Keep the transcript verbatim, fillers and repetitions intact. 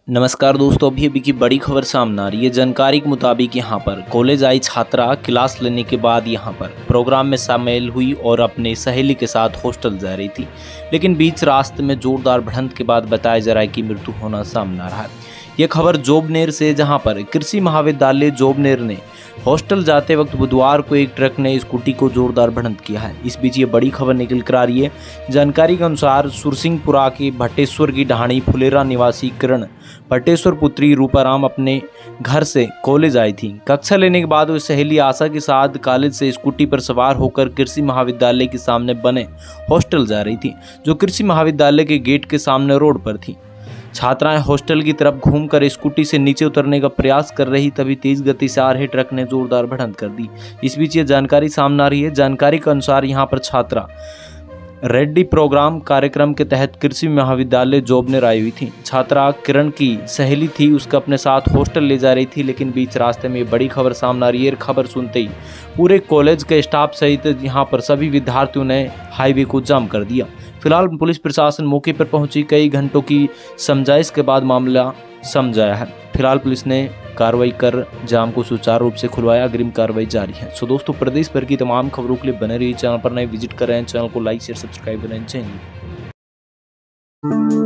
नमस्कार दोस्तों, अभी अभी की बड़ी खबर सामने आ रही है। जानकारी के मुताबिक यहाँ पर कॉलेज आई छात्रा क्लास लेने के बाद यहाँ पर प्रोग्राम में शामिल हुई और अपने सहेली के साथ हॉस्टल जा रही थी, लेकिन बीच रास्ते में जोरदार भिड़ंत के बाद बताया जा रहा है कि मृत्यु होना सामने आ रहा है। यह खबर जोबनेर से, जहां पर कृषि महाविद्यालय जोबनेर ने हॉस्टल जाते वक्त बुधवार को एक ट्रक ने स्कूटी को जोरदार भिड़ंत किया है। इस बीच ये बड़ी खबर निकल कर आ रही है। जानकारी के अनुसार सुरसिंहपुरा के भट्टेश्वर की ढाणी फुलेरा निवासी किरण भट्टेश्वर पुत्री रूपाराम अपने घर से कॉलेज आई थी। कक्षा लेने के बाद वो सहेली आशा के साथ कॉलेज से स्कूटी पर सवार होकर कृषि महाविद्यालय के सामने बने हॉस्टल जा रही थी, जो कृषि महाविद्यालय के गेट के सामने रोड पर थी। छात्राएं हॉस्टल की तरफ घूमकर स्कूटी से नीचे उतरने का प्रयास कर रही, तभी तेज गति से आ रहे ट्रक ने जोरदार भिड़ंत कर दी। इस बीच ये जानकारी सामने आ रही है। जानकारी के अनुसार यहां पर छात्रा रेड्डी प्रोग्राम कार्यक्रम के तहत कृषि महाविद्यालय जोबनेर आई हुई थी। छात्रा किरण की सहेली थी, उसका अपने साथ हॉस्टल ले जा रही थी, लेकिन बीच रास्ते में बड़ी खबर सामने आ रही है। खबर सुनते ही पूरे कॉलेज के स्टाफ सहित यहाँ पर सभी विद्यार्थियों ने हाईवे को जाम कर दिया। फिलहाल पुलिस प्रशासन मौके पर पहुंची, कई घंटों की समझाइश के बाद मामला समझाया है। फिलहाल पुलिस ने कार्रवाई कर जाम को सुचारू रूप से खुलवाया। अग्रिम कार्रवाई जारी है। सो दोस्तों, प्रदेश भर की तमाम खबरों के लिए बने रहिए चैनल पर। नए विजिट कर रहे हैं चैनल को लाइक शेयर सब्सक्राइब करें। जय हिंद।